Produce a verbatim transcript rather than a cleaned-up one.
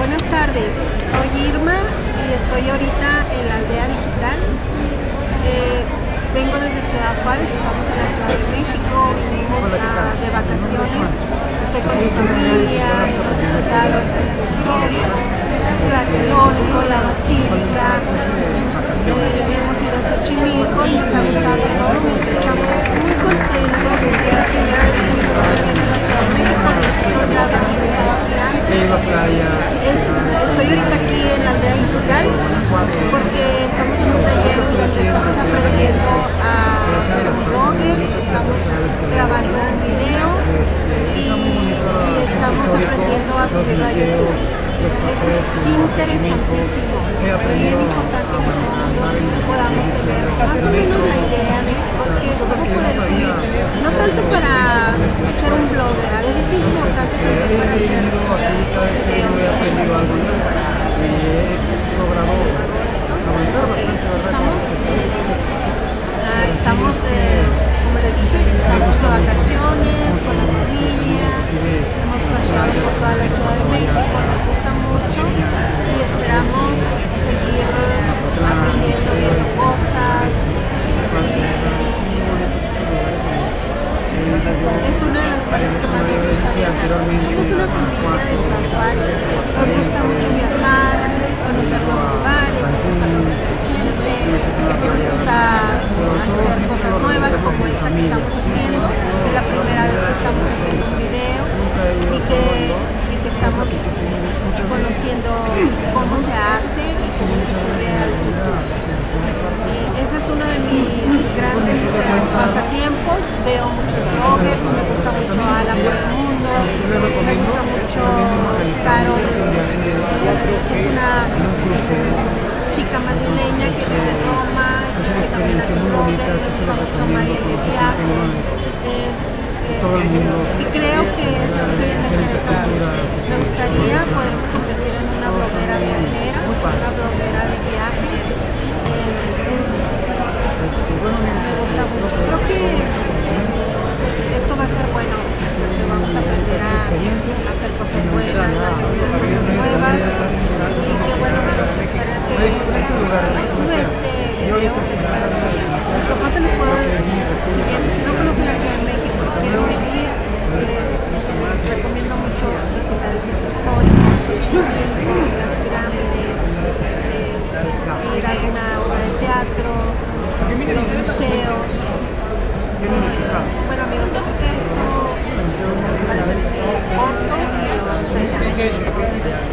buenas tardes, soy Irma y estoy ahorita en la aldea digital. Eh, vengo desde Ciudad Juárez, estamos en la Ciudad de México, vinimos a, de vacaciones, estoy con mi familia, hemos visitado el centro histórico, Tlatelolco, la Basílica, eh, hemos ido a Xochimilco y nos ha gustado todo mucho, estamos muy contentos, es la primera vez que mi familia viene a la Ciudad de México, nosotros ya habíamos estado aquí antes. Es, estoy ahorita aquí en la aldea digital porque estamos en un taller donde estamos aprendiendo a ser un blogger, estamos grabando un video y, y estamos aprendiendo a subirlo a YouTube. Esto es interesantísimo, es bien importante que todo el mundo podamos tener más o menos la idea de cómo poder subir, no tanto para ser un blogger, a veces es importante también para hacer videos. Estamos, ah, estamos eh, como les dije, estamos de vacaciones con la familia, hemos paseado por toda la Ciudad de México, nos gusta mucho y esperamos seguir aprendiendo, viendo cosas. Es una de las partes que más nos gusta viajar. Somos una familia de Ciudad Juárez, nos gusta mucho viajar, conocer nuevos lugares, nos gusta conocer gente, nos gusta hacer cosas nuevas como esta que estamos haciendo. Es la primera vez que estamos haciendo un video y que, y que estamos conociendo cómo se hace y cómo se sube al YouTube. Eh, ese es uno de mis grandes eh, pasatiempos. Veo muchos bloggers, me gusta mucho Alan por el mundo, me gusta mucho Carol, eh, es una chica madrileña que vive en Roma, que también hace blogger, me gusta mucho Mariel de Viaje, es, es, y creo que es algo que me interesa mucho. Me gustaría poderme convertir en una bloguera viajera, una bloguera de viajes. Eh, me gusta mucho. Creo que esto va a ser bueno, porque vamos a aprender a, a hacer cosas buenas, a hacer cosas nuevas. Y qué bueno, amigos, espero que si se sube este video les pueda enseñar. Lo pronto les puedo decir, si, bien, si no conocen la Ciudad de México, quieren venir, les, les recomiendo mucho visitar el centro histórico, Xochimilco, las pirámides, eh, ir a alguna obra de teatro, los museos. Eh, bueno, amigos, yo creo que esto me parece que es corto y lo vamos a ir a ver.